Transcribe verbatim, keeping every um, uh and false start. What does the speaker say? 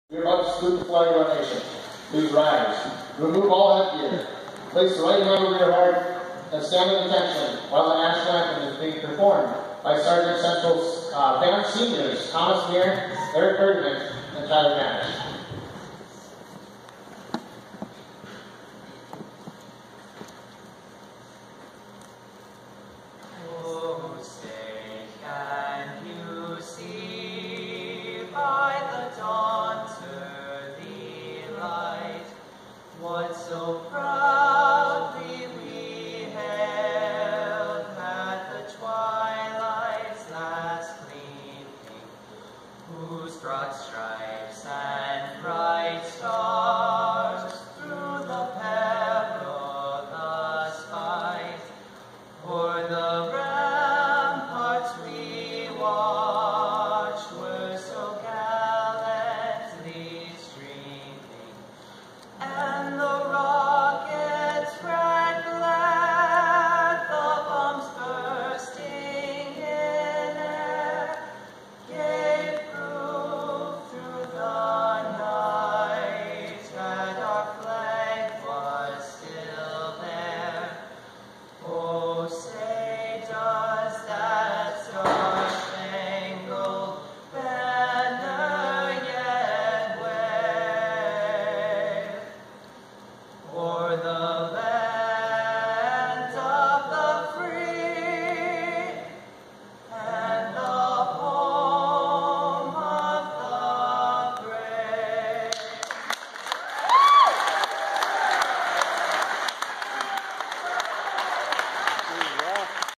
We are about to salute the flag of our nation. Please rise. Remove all headgear. Place the right hand over your heart and stand at attention while the national anthem is being performed by Sergeant Central's uh, band seniors Thomas Meir, Eric Bergman, and Tyler Manish. Oh, say, can you see by the dawn's early light what so proudly we hailed at the twilight's last gleaming, whose broad stripes and bright stars